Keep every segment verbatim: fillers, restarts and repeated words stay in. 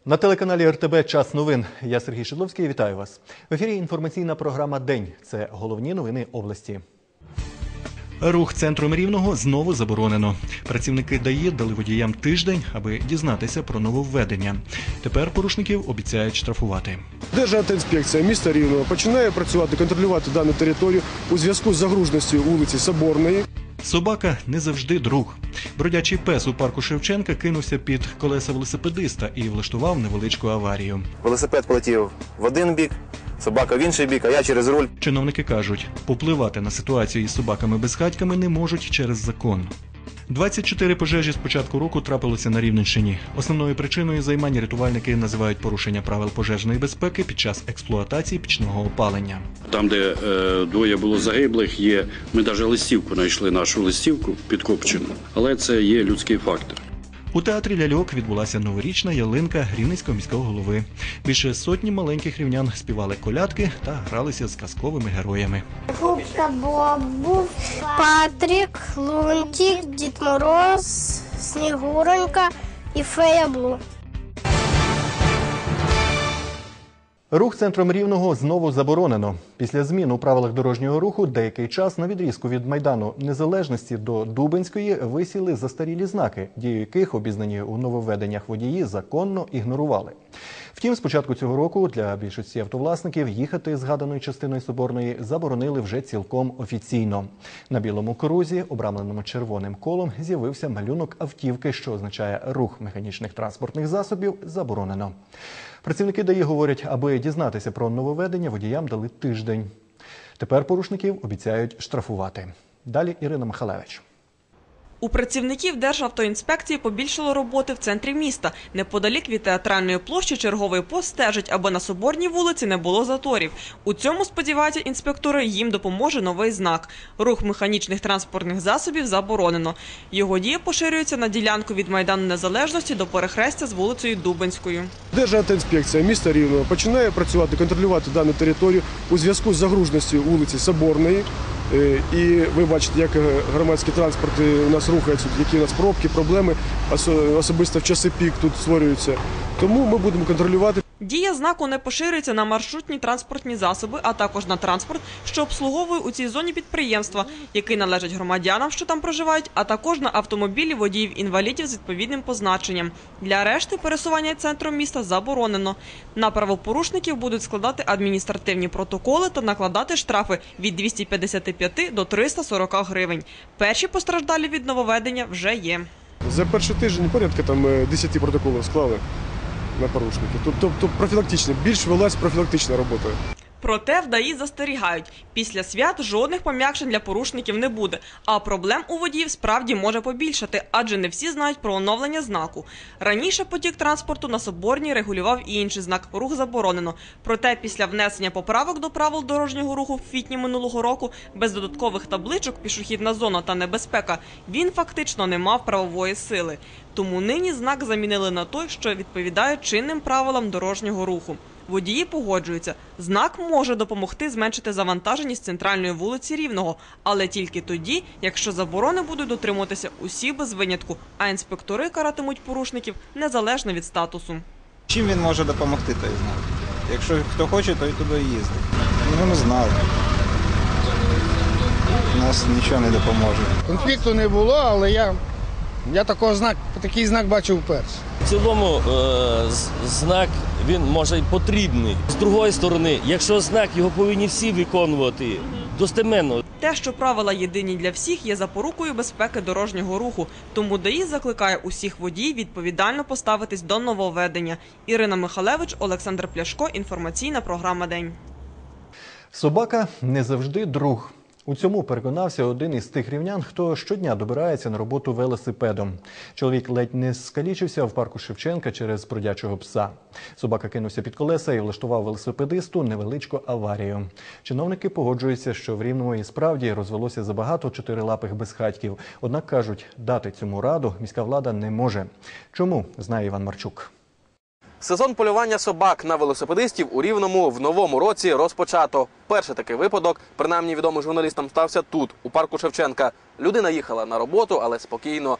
На телеканалі Р Т Б «Час новин». Я Сергій Шедловський. Вітаю вас. В ефірі інформаційна програма «День». Це головні новини області. Рух центром Рівного знову заборонено. Працівники Д А І дали водіям тиждень, аби дізнатися про нововведення. Тепер порушників обіцяють штрафувати. Державтоінспекція міста Рівного починає працювати, контролювати дану територію у зв'язку з загруженістю вулиці Соборної. Собака не завжди друг. Бродячий пес у парку Шевченка кинувся під колеса велосипедиста і влаштував невеличку аварію. Велосипед полетів в один бік, собака в інший бік, а я через руль. Чиновники кажуть, попливати на ситуацію із собаками-безхатьками не можуть через закон. двадцять чотири пожежі з початку року трапилося на Рівненщині. Основною причиною займань рятувальники називають порушення правил пожежної безпеки під час експлуатації пічного опалення. Там, де е, двоє було загиблих, є, ми навіть листівку знайшли, нашу листівку підкопчену, але це є людський фактор. У театрі ляльок відбулася новорічна ялинка Рівненського міського голови. Більше сотні маленьких рівнян співали колядки та гралися з казковими героями. Губка Бобу, Патрік, Лунтик, Дід Мороз, Снігуронька і Фея Блу. Рух центром Рівного знову заборонено. Після змін у правилах дорожнього руху деякий час на відрізку від Майдану Незалежності до Дубенської висіли застарілі знаки, дію яких обізнані у нововведеннях водії законно ігнорували. Втім, з початку цього року для більшості автовласників їхати згаданою частиною Соборної заборонили вже цілком офіційно. На білому крузі, обрамленому червоним колом, з'явився малюнок автівки, що означає «рух механічних транспортних засобів заборонено». Працівники Д А І говорять, аби дізнатися про нововведення, водіям дали тиждень. Тепер порушників обіцяють штрафувати. Далі Ірина Михалевич. У працівників Державтоінспекції побільшало роботи в центрі міста. Неподалік від Театральної площі черговий пост стежить, аби на Соборній вулиці не було заторів. У цьому, сподіваються інспектори, їм допоможе новий знак. Рух механічних транспортних засобів заборонено. Його дія поширюється на ділянку від Майдану Незалежності до перехрестя з вулицею Дубенською. Державтоінспекція міста Рівного починає працювати, контролювати дану територію у зв'язку з загруженістю вулиці Соборної. І ви бачите, як громадський транспорт у нас рухається, які у нас пробки, проблеми, особисто в часи пік тут створюються. Тому ми будемо контролювати. Дія знаку не поширюється на маршрутні транспортні засоби, а також на транспорт, що обслуговує у цій зоні підприємства, які належать громадянам, що там проживають, а також на автомобілі водіїв-інвалідів з відповідним позначенням. Для решти пересування центром міста заборонено. На правопорушників будуть складати адміністративні протоколи та накладати штрафи від двохсот п'ятдесят п'ять до трьохсот сорока гривень. Перші постраждалі від нововведення вже є. За перший тиждень порядка там десять протоколів склали на порушників. Тобто профілактична, більш велась профілактична робота. Проте в Д А І застерігають, після свят жодних пом'якшень для порушників не буде, а проблем у водіїв справді може побільшати, адже не всі знають про оновлення знаку. Раніше потік транспорту на Соборній регулював і інший знак «Рух заборонено». Проте після внесення поправок до правил дорожнього руху в квітні минулого року, без додаткових табличок «Пішохідна зона» та «Небезпека», він фактично не мав правової сили. Тому нині знак замінили на той, що відповідає чинним правилам дорожнього руху. Водії погоджуються, знак може допомогти зменшити завантаженість центральної вулиці Рівного, але тільки тоді, якщо заборони будуть дотримуватися усі без винятку, а інспектори каратимуть порушників незалежно від статусу. Чим він може допомогти, той знак? Якщо хто хоче, той туди їздить. Ну, не знаю. Нас нічого не допоможе. Конфлікту не було, але я, я такого знак, такий знак бачив вперше. В цілому е, знак, він може й потрібний. З другої сторони, якщо знак, його повинні всі виконувати достеменно. Те, що правила єдині для всіх, є запорукою безпеки дорожнього руху. Тому Д А І закликає усіх водіїв відповідально поставитись до нововведення. Ірина Михалевич, Олександр Пляшко. Інформаційна програма «День». Собака не завжди друг. У цьому переконався один із тих рівнян, хто щодня добирається на роботу велосипедом. Чоловік ледь не скалічився в парку Шевченка через бродячого пса. Собака кинувся під колеса і влаштував велосипедисту невеличку аварію. Чиновники погоджуються, що в Рівному і справді розвелося забагато чотирилапих безхатьків. Однак, кажуть, дати цьому раду міська влада не може. Чому, знає Іван Марчук. Сезон полювання собак на велосипедистів у Рівному в новому році розпочато. Перший такий випадок, принаймні відомий журналістам, стався тут, у парку Шевченка. Людина їхала на роботу, але спокійно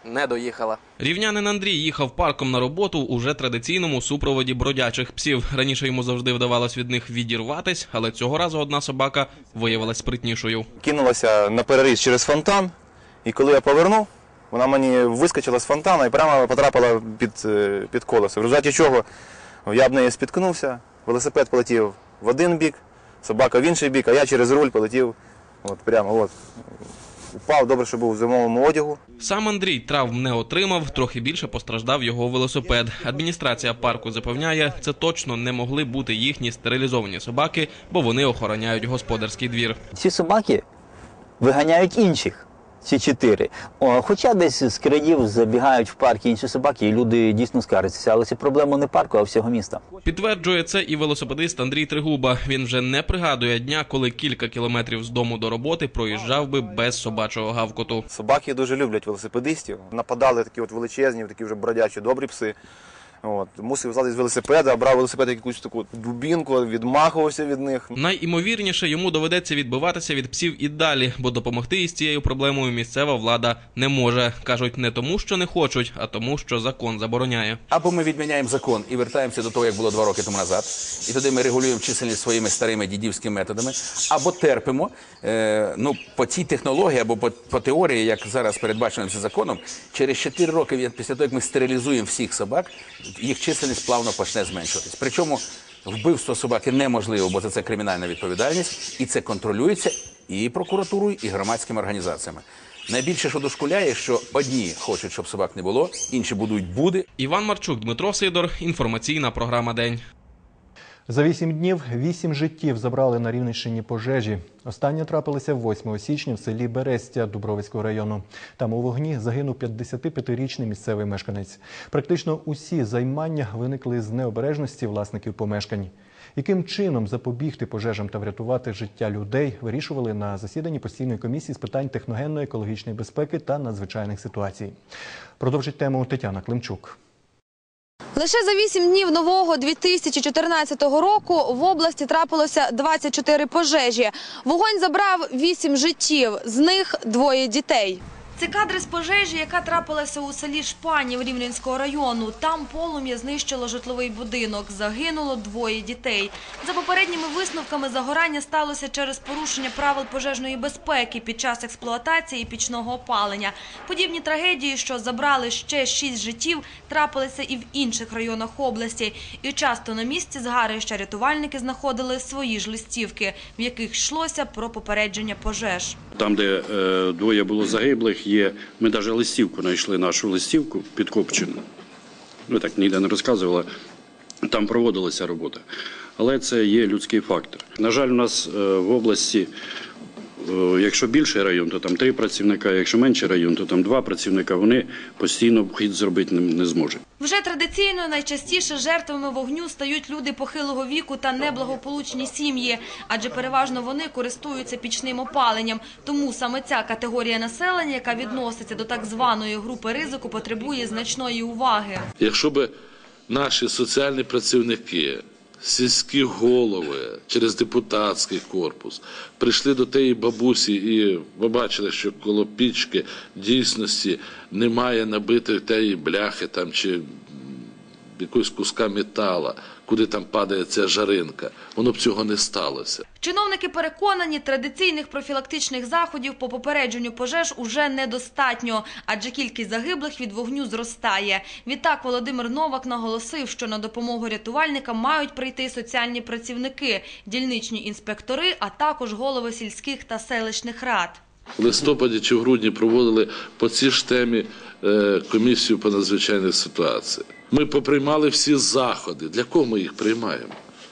не доїхала. Рівнянин Андрій їхав парком на роботу у вже традиційному супроводі бродячих псів. Раніше йому завжди вдавалось від них відірватись, але цього разу одна собака виявилась спритнішою. Кинулася на переріз через фонтан, і коли я повернув, вона мені вискочила з фонтану і прямо потрапила під, під колесо. В результаті чого я б неї спіткнувся, велосипед полетів в один бік, собака в інший бік, а я через руль полетів от, прямо. От. Упав, добре, що був в зимовому одягу. Сам Андрій травм не отримав, трохи більше постраждав його велосипед. Адміністрація парку запевняє, це точно не могли бути їхні стерилізовані собаки, бо вони охороняють господарський двір. Ці собаки виганяють інших. Ці чотири. О, хоча десь з країв забігають в парк інші собаки, і люди дійсно скаржаться. Але це проблема не парку, а всього міста. Підтверджує це і велосипедист Андрій Тригуба. Він вже не пригадує дня, коли кілька кілометрів з дому до роботи проїжджав би без собачого гавкоту. Собаки дуже люблять велосипедистів. Нападали такі от величезні, такі вже бродячі, добрі пси. От. Мусив взяти з велосипеда, брав велосипед якусь таку дубінку, відмахувався від них. Найімовірніше, йому доведеться відбиватися від псів і далі, бо допомогти із цією проблемою місцева влада не може. Кажуть, не тому, що не хочуть, а тому, що закон забороняє. Або ми відміняємо закон і вертаємося до того, як було два роки тому назад, і тоді ми регулюємо чисельність своїми старими дідівськими методами, або терпимо, е, ну, по цій технології, або по, по теорії, як зараз передбачено цим законом, через чотири роки після того, як ми стерилізуємо всіх собак, їх чисельність плавно почне зменшуватись. Причому вбивство собаки неможливо, бо за це кримінальна відповідальність, і це контролюється і прокуратурою, і громадськими організаціями. Найбільше, що дошкуляє, що одні хочуть, щоб собак не було, інші будують буди. Іван Марчук, Дмитро Сидор, інформаційна програма «День». За вісім днів вісім життів забрали на Рівненщині пожежі. Остання трапилася восьмого січня в селі Берестя Дубровицького району. Там у вогні загинув п'ятдесятип'ятирічний місцевий мешканець. Практично усі займання виникли з необережності власників помешкань. Яким чином запобігти пожежам та врятувати життя людей, вирішували на засіданні постійної комісії з питань техногенної, екологічної безпеки та надзвичайних ситуацій. Продовжить тему Тетяна Климчук. Лише за вісім днів нового дві тисячі чотирнадцятого року в області трапилося двадцять чотири пожежі. Вогонь забрав вісім життів, з них двоє дітей. Це кадри з пожежі, яка трапилася у селі Шпанів Рівненського району. Там полум'я знищило житловий будинок. Загинуло двоє дітей. За попередніми висновками, загорання сталося через порушення правил пожежної безпеки під час експлуатації пічного опалення. Подібні трагедії, що забрали ще шість життів, трапилися і в інших районах області. І часто на місці згарища рятувальники знаходили свої ж листівки, в яких йшлося про попередження пожеж. Там, де е, двоє було загиблих, є, ми навіть листівку знайшли, нашу листівку підкопчену. Ну так ніде не розказувала, там проводилася робота. Але це є людський фактор. На жаль, у нас е, в області, е, якщо більший район, то там три працівника, якщо менший район, то там два працівника, вони постійно вхід зробити не, не зможуть. Вже традиційно найчастіше жертвами вогню стають люди похилого віку та неблагополучні сім'ї, адже переважно вони користуються пічним опаленням. Тому саме ця категорія населення, яка відноситься до так званої групи ризику, потребує значної уваги. Якщо б наші соціальні працівники, сільські голови через депутатський корпус прийшли до тієї бабусі і побачили, що коло пічки дійсності немає набитої тієї бляхи там, чи якогось куска метала, куди там падає ця жаринка, воно б цього не сталося. Чиновники переконані, традиційних профілактичних заходів по попередженню пожеж уже недостатньо, адже кількість загиблих від вогню зростає. Відтак Володимир Новак наголосив, що на допомогу рятувальникам мають прийти соціальні працівники, дільничні інспектори, а також голови сільських та селищних рад. В листопаді чи в грудні проводили по цій ж темі комісію по надзвичайних ситуаціях. Ми поприймали всі заходи. Для кого ми їх приймаємо?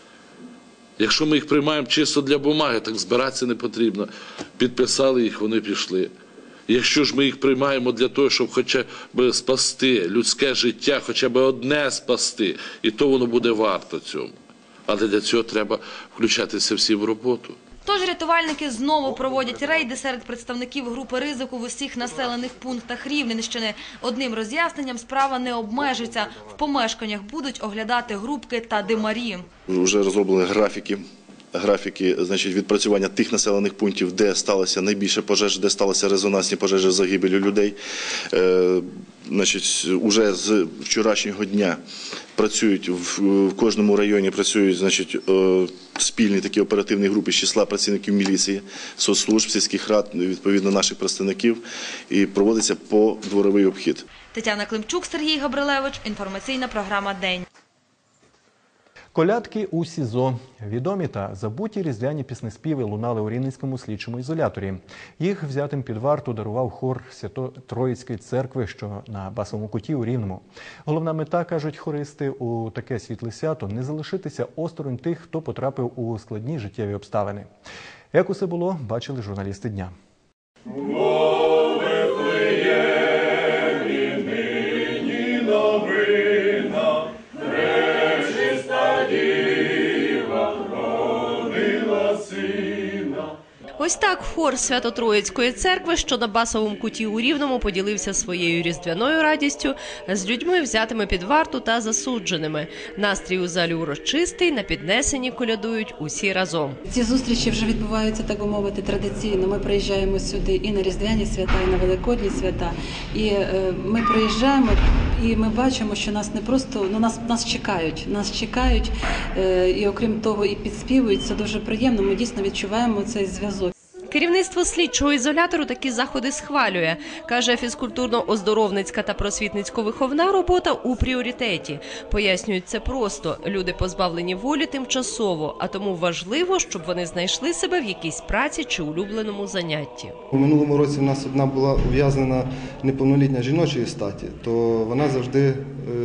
Якщо ми їх приймаємо чисто для бумаги, так збиратися не потрібно. Підписали їх, вони пішли. Якщо ж ми їх приймаємо для того, щоб хоча б спасти людське життя, хоча б одне спасти, і то воно буде варто цьому. Але для цього треба включатися всі в роботу. Тож рятувальники знову проводять рейди серед представників групи ризику в усіх населених пунктах Рівненщини. Одним роз'ясненням справа не обмежиться. В помешканнях будуть оглядати грубки та димарі. Вже розроблені графіки графіки, значить, відпрацювання тих населених пунктів, де сталося найбільше пожеж, де сталися резонансні пожежі з загибелью людей. Значить, уже з вчорашнього дня працюють в, в кожному районі працюють, значить, спільні такі оперативні групи з числа працівників міліції, соцслужб, сільських рад, відповідно наших представників, і проводиться подворовий обхід. Тетяна Климчук, Сергій Габрилевич. Інформаційна програма «День». Колядки у СІЗО. Відомі та забуті різдвяні піснеспіви лунали у Рівненському слідчому ізоляторі. Їх взятим під варту дарував хор Свято-Троїцької церкви, що на Басовому куті у Рівному. Головна мета, кажуть хористи, у таке світле свято – не залишитися осторонь тих, хто потрапив у складні життєві обставини. Як усе було, бачили журналісти дня. Ось так хор Свято-Троїцької церкви, що на Басовому куті у Рівному, поділився своєю різдвяною радістю з людьми, взятими під варту та засудженими. Настрій у залі урочистий, на піднесенні колядують усі разом. Ці зустрічі вже відбуваються, так би мовити, традиційно. Ми приїжджаємо сюди і на різдвяні свята, і на великодні свята. І е, ми приїжджаємо, і ми бачимо, що нас не просто, ну нас, нас чекають, нас чекають, е, і окрім того, і підспівують. Це дуже приємно, ми дійсно відчуваємо цей зв'язок. Керівництво слідчого ізолятору такі заходи схвалює. Каже, фізкультурно-оздоровницька та просвітницько-виховна робота у пріоритеті. Пояснюють це просто. Люди позбавлені волі тимчасово, а тому важливо, щоб вони знайшли себе в якійсь праці чи улюбленому занятті. У минулому році в нас одна була ув'язнена неповнолітня жіночої статі, то вона завжди е,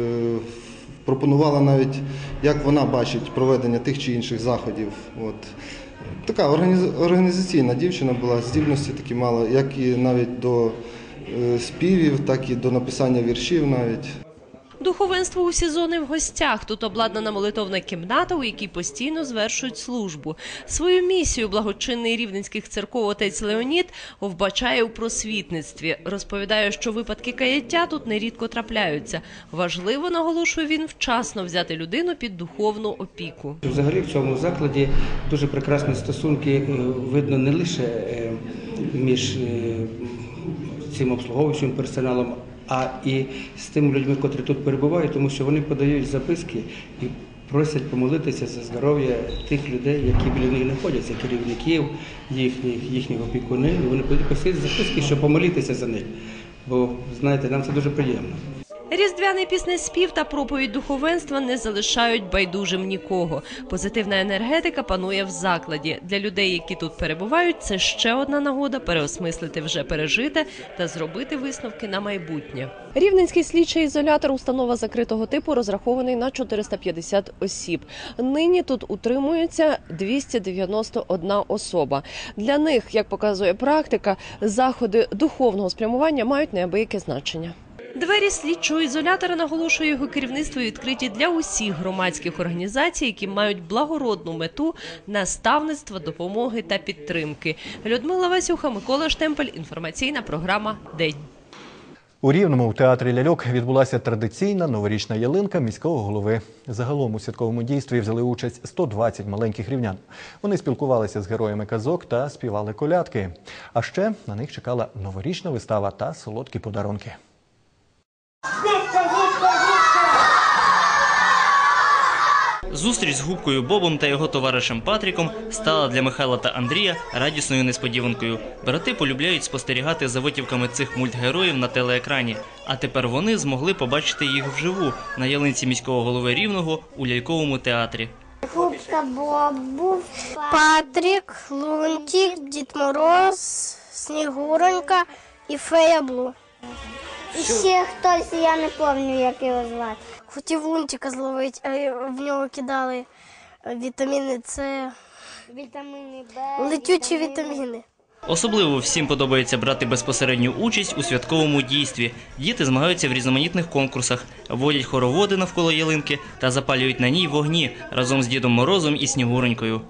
пропонувала навіть, як вона бачить проведення тих чи інших заходів. От. Така організаційна дівчина була, здібності такі мала, як і навіть до співів, так і до написання віршів навіть. Духовенство у СІЗО не в гостях. Тут обладнана молитовна кімната, у якій постійно звершують службу. Свою місію благочинний рівненських церков отець Леонід вбачає у просвітництві. Розповідає, що випадки каяття тут нерідко трапляються. Важливо, наголошує він, вчасно взяти людину під духовну опіку. Взагалі в цьому закладі дуже прекрасні стосунки видно не лише між цим обслуговуючим персоналом, а і з тими людьми, котрі тут перебувають, тому що вони подають записки і просять помолитися за здоров'я тих людей, які біля них знаходяться, керівників, їхніх, їхніх опікунів. І вони пишуть записки, щоб помолитися за них. Бо, знаєте, нам це дуже приємно. Різдвяний піснеспів та проповідь духовенства не залишають байдужим нікого. Позитивна енергетика панує в закладі. Для людей, які тут перебувають, це ще одна нагода переосмислити вже пережите та зробити висновки на майбутнє. Рівненський слідчий ізолятор – установа закритого типу, розрахований на чотириста п'ятдесят осіб. Нині тут утримується двісті дев'яносто одна особа. Для них, як показує практика, заходи духовного спрямування мають неабияке значення. Двері слідчого ізолятора, наголошує його керівництво, відкриті для усіх громадських організацій, які мають благородну мету наставництва, допомоги та підтримки. Людмила Васюха, Микола Штемпель. Інформаційна програма «День». У Рівному в театрі ляльок відбулася традиційна новорічна ялинка міського голови. Загалом у святковому дійстві взяли участь сто двадцять маленьких рівнян. Вони спілкувалися з героями казок та співали колядки. А ще на них чекала новорічна вистава та солодкі подарунки. Зустріч з Губкою Бобом та його товаришем Патріком стала для Михайла та Андрія радісною несподіванкою. Брати полюбляють спостерігати за витівками цих мультгероїв на телеекрані. А тепер вони змогли побачити їх вживу на ялинці міського голови Рівного у ляльковому театрі. Губка Боб, Патрік, Лунтик, Дід Мороз, Снігуронька і Фея Блу. І ще хтось, я не пам'ятаю, як його звати. Хотів Лунтика зловити, а в нього кидали вітаміни С, вітаміни Б, летючі вітаміни. Особливо всім подобається брати безпосередню участь у святковому дійстві. Діти змагаються в різноманітних конкурсах, водять хороводи навколо ялинки та запалюють на ній вогні разом з Дідом Морозом і Снігуронькою.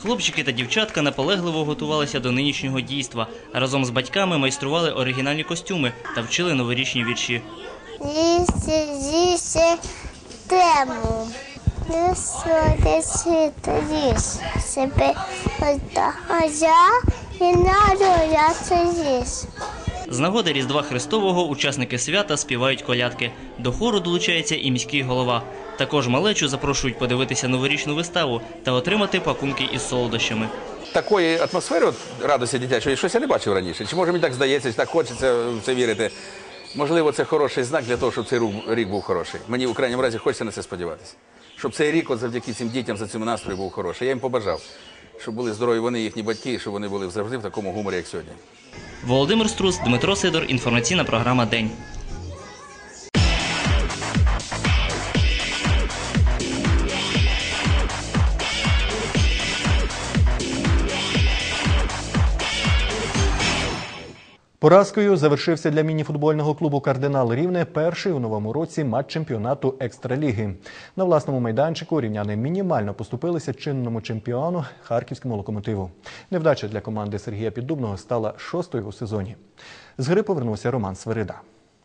Хлопчики та дівчатка наполегливо готувалися до нинішнього дійства. Разом з батьками майстрували оригінальні костюми та вчили новорічні вірші. Їсти, їсти тему. Не сводиться їж себе одна, а я і народяться їж. З нагоди Різдва Христового учасники свята співають колядки. До хору долучається і міський голова. Також малечу запрошують подивитися новорічну виставу та отримати пакунки із солодощами. Такої атмосфери от, радості дитячої щось я не бачив раніше. Чи може мені так здається, чи так хочеться в це вірити? Можливо, це хороший знак для того, щоб цей рік був хороший. Мені в крайньому разі хочеться на це сподіватися. Щоб цей рік от завдяки цим дітям, за цим настроєм був хороший. Я їм побажав, щоб були здорові вони, їхні батьки, і щоб вони були завжди в такому гуморі, як сьогодні. Володимир Струс, Дмитро Сидор, інформаційна програма «День». Поразкою завершився для мініфутбольного клубу «Кардинал Рівне» перший у новому році матч чемпіонату Екстраліги. На власному майданчику рівняни мінімально поступилися чинному чемпіону Харківському «Локомотиву». Невдача для команди Сергія Піддубного стала шостою у сезоні. З гри повернувся Роман Свирида.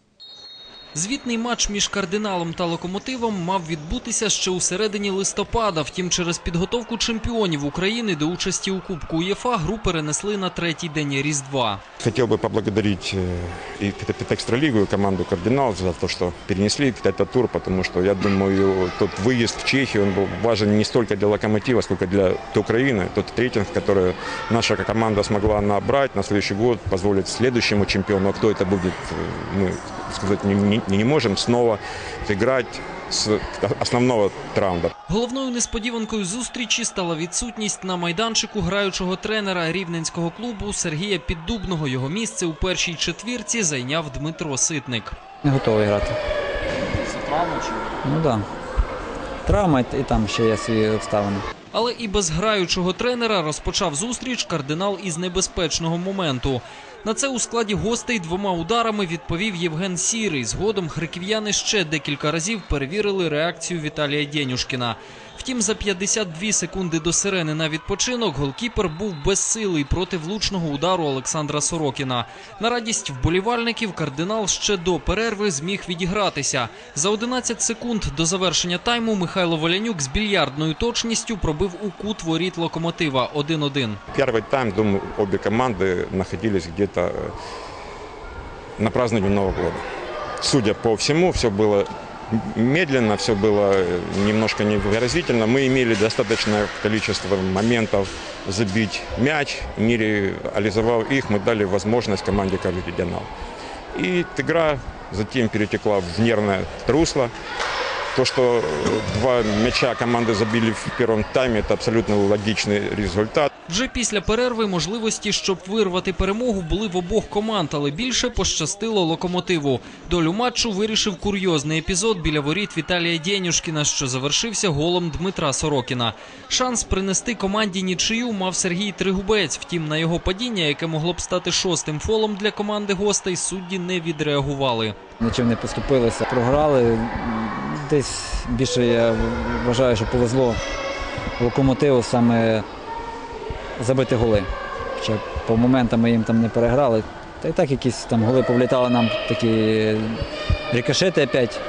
Звітний матч між «Кардиналом» та «Локомотивом» мав відбутися ще у середині листопада. Втім, через підготовку чемпіонів України до участі у Кубку УЄФА гру перенесли на третій день Різдва. Хотел бы поблагодарить и Экстралигу, и команду «Кардинал» за то, что перенесли этот тур, потому что, я думаю, тот выезд в Чехию, он был важен не столько для «Локомотива», сколько для Украины. Тот рейтинг, который наша команда смогла набрать на следующий год, позволит следующему чемпиону, а кто это будет, мы сказать не, не, не можем, снова играть з основного раунду. Головною несподіванкою зустрічі стала відсутність на майданчику граючого тренера рівненського клубу Сергія Піддубного. Його місце у першій четвірці зайняв Дмитро Ситник. Не готовий грати. Це травма чи? Ну так. Да. Травма і там ще є свої обставини. Але і без граючого тренера розпочав зустріч «Кардинал» із небезпечного моменту. На це у складі гостей двома ударами відповів Євген Сірий. Згодом харків'яни ще декілька разів перевірили реакцію Віталія Дєнюшкіна. Втім, за п'ятдесят дві секунди до сирени на відпочинок голкіпер був безсилий проти влучного удару Олександра Сорокіна. На радість вболівальників «Кардинал» ще до перерви зміг відігратися. За одинадцять секунд до завершення тайму Михайло Волянюк з більярдною точністю пробив у кут воріт «Локомотива» один один. Перший тайм, думаю, обе команди знаходились где-то на праздновании Нового года. Судя по всему, все было медленно, все было немножко невыразительно. Мы имели достаточное количество моментов забить мяч, не реализовав их, мы дали возможность команде «Кардинал». И игра затем перетекла в нервное русло. То, что два м'яча команди забили в першому таймі, це абсолютно логічний результат. Вже після перерви можливості, щоб вирвати перемогу, були в обох команд, але більше пощастило «Локомотиву». Долю матчу вирішив курйозний епізод біля воріт Віталія Дєнюшкіна, що завершився голом Дмитра Сорокіна. Шанс принести команді нічию мав Сергій Тригубець. Втім, на його падіння, яке могло б стати шостим фолом для команди гостей, судді не відреагували. Нічим не поступилися, програли. Десь більше, я вважаю, що повезло «Локомотиву» саме забити голи. Хоча по моментам ми їм там не переграли. Та й так якісь там голи повлітали нам, такі рикошети опять.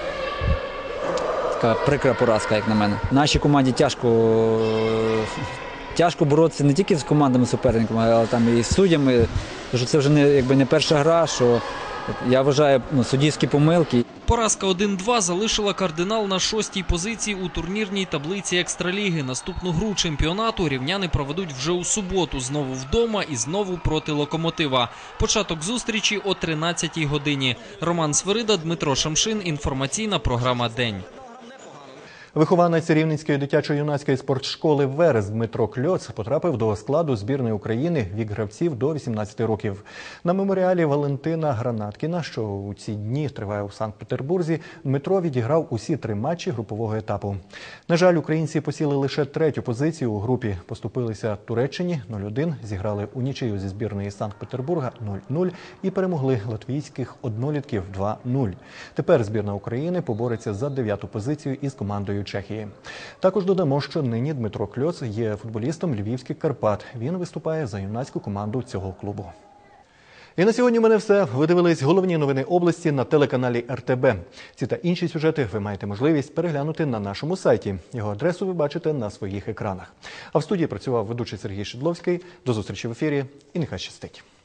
Така прикра поразка, як на мене. Нашій команді тяжко, тяжко боротися не тільки з командами-суперниками, але там і з суддями. Тому що це вже не, якби не перша гра, що я вважаю, ну, суддівські помилки. Поразка один два залишила «Кардинал» на шостій позиції у турнірній таблиці Екстраліги. Наступну гру чемпіонату рівняни проведуть вже у суботу. Знову вдома і знову проти «Локомотива». Початок зустрічі о тринадцятій годині. Роман Свирида, Дмитро Шамшин. Інформаційна програма «День». Вихованець Рівненської дитячо-юнацької спортшколи «Верес» Дмитро Кльоц потрапив до складу збірної України вік гравців до вісімнадцяти років. На меморіалі Валентина Гранаткіна, що у ці дні триває у Санкт-Петербурзі, Дмитро відіграв усі три матчі групового етапу. На жаль, українці посіли лише третю позицію у групі. Поступилися Туреччині нуль один, зіграли у нічию зі збірної Санкт-Петербурга нуль нуль і перемогли латвійських однолітків два нуль. Тепер збірна України побореться за дев'яту позицію із командою збірною Чехії. Також додамо, що нині Дмитро Кльоц є футболістом Львівських Карпат. Він виступає за юнацьку команду цього клубу. І на сьогодні у мене все. Ви дивились головні новини області на телеканалі Р Т Б. Ці та інші сюжети ви маєте можливість переглянути на нашому сайті. Його адресу ви бачите на своїх екранах. А в студії працював ведучий Сергій Шидловський. До зустрічі в ефірі і нехай щастить.